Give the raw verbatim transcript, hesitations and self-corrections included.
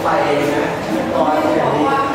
ไฟนะตอนอย่างนี้